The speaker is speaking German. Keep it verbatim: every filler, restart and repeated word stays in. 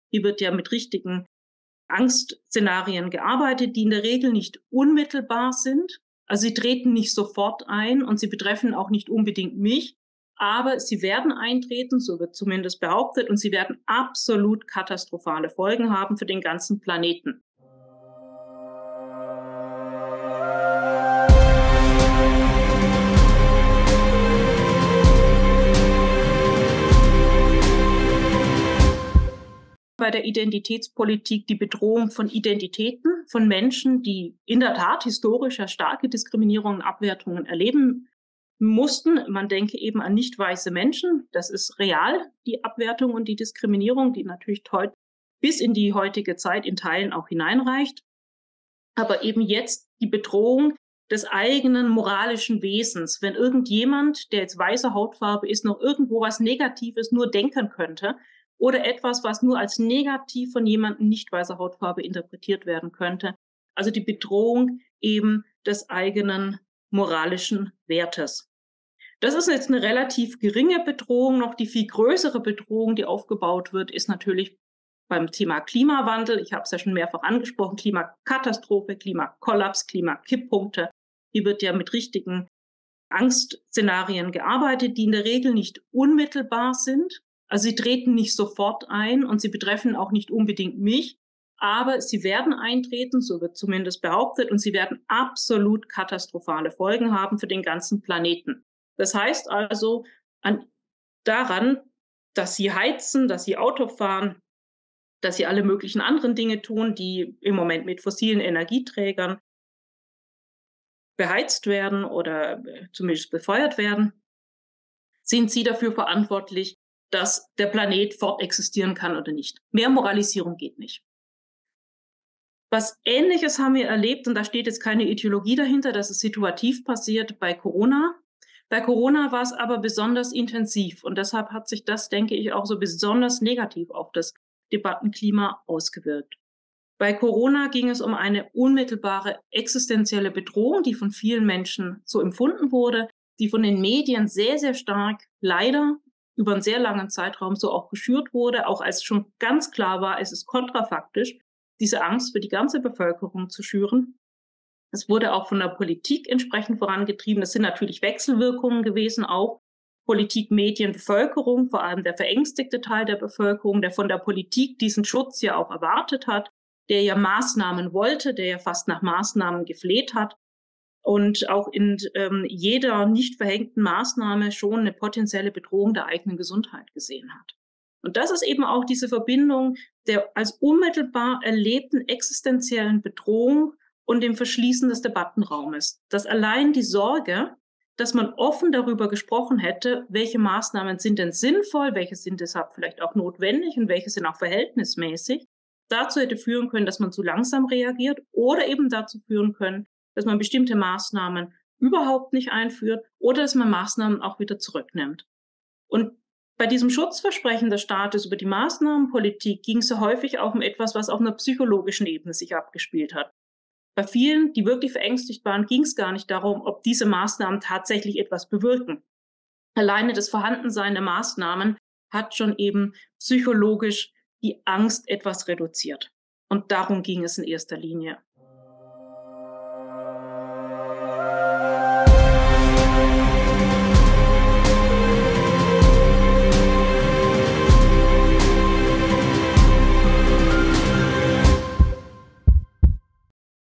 Hier wird ja mit richtigen Angstszenarien gearbeitet, die in der Regel nicht unmittelbar sind. Also sie treten nicht sofort ein und sie betreffen auch nicht unbedingt mich, aber sie werden eintreten, so wird zumindest behauptet, und sie werden absolut katastrophale Folgen haben für den ganzen Planeten. Bei der Identitätspolitik die Bedrohung von Identitäten, von Menschen, die in der Tat historisch ja starke Diskriminierungen und Abwertungen erleben mussten. Man denke eben an nicht weiße Menschen. Das ist real, die Abwertung und die Diskriminierung, die natürlich heute bis in die heutige Zeit in Teilen auch hineinreicht. Aber eben jetzt die Bedrohung des eigenen moralischen Wesens. Wenn irgendjemand, der jetzt weiße Hautfarbe ist, noch irgendwo was Negatives nur denken könnte, oder etwas, was nur als negativ von jemandem nicht weißer Hautfarbe interpretiert werden könnte. Also die Bedrohung eben des eigenen moralischen Wertes. Das ist jetzt eine relativ geringe Bedrohung. Noch die viel größere Bedrohung, die aufgebaut wird, ist natürlich beim Thema Klimawandel. Ich habe es ja schon mehrfach angesprochen, Klimakatastrophe, Klimakollaps, Klimakipppunkte. Hier wird ja mit richtigen Angstszenarien gearbeitet, die in der Regel nicht unmittelbar sind. Also sie treten nicht sofort ein und sie betreffen auch nicht unbedingt mich, aber sie werden eintreten, so wird zumindest behauptet, und sie werden absolut katastrophale Folgen haben für den ganzen Planeten. Das heißt also an, daran, dass sie heizen, dass sie Auto fahren, dass sie alle möglichen anderen Dinge tun, die im Moment mit fossilen Energieträgern beheizt werden oder zumindest befeuert werden, sind sie dafür verantwortlich, dass der Planet fortexistieren kann oder nicht. Mehr Moralisierung geht nicht. Was Ähnliches haben wir erlebt, und da steht jetzt keine Ideologie dahinter, das ist situativ passiert bei Corona. Bei Corona war es aber besonders intensiv und deshalb hat sich das, denke ich, auch so besonders negativ auf das Debattenklima ausgewirkt. Bei Corona ging es um eine unmittelbare existenzielle Bedrohung, die von vielen Menschen so empfunden wurde, die von den Medien sehr, sehr stark leider über einen sehr langen Zeitraum so auch geschürt wurde, auch als schon ganz klar war, es ist kontrafaktisch, diese Angst für die ganze Bevölkerung zu schüren. Es wurde auch von der Politik entsprechend vorangetrieben. Es sind natürlich Wechselwirkungen gewesen, auch Politik, Medien, Bevölkerung, vor allem der verängstigte Teil der Bevölkerung, der von der Politik diesen Schutz ja auch erwartet hat, der ja Maßnahmen wollte, der ja fast nach Maßnahmen gefleht hat. Und auch in ähm, jeder nicht verhängten Maßnahme schon eine potenzielle Bedrohung der eigenen Gesundheit gesehen hat. Und das ist eben auch diese Verbindung der als unmittelbar erlebten existenziellen Bedrohung und dem Verschließen des Debattenraumes. Dass allein die Sorge, dass man offen darüber gesprochen hätte, welche Maßnahmen sind denn sinnvoll, welche sind deshalb vielleicht auch notwendig und welche sind auch verhältnismäßig, dazu hätte führen können, dass man zu langsam reagiert oder eben dazu führen können, dass man bestimmte Maßnahmen überhaupt nicht einführt oder dass man Maßnahmen auch wieder zurücknimmt. Und bei diesem Schutzversprechen des Staates über die Maßnahmenpolitik ging es ja häufig auch um etwas, was auf einer psychologischen Ebene sich abgespielt hat. Bei vielen, die wirklich verängstigt waren, ging es gar nicht darum, ob diese Maßnahmen tatsächlich etwas bewirken. Alleine das Vorhandensein der Maßnahmen hat schon eben psychologisch die Angst etwas reduziert. Und darum ging es in erster Linie.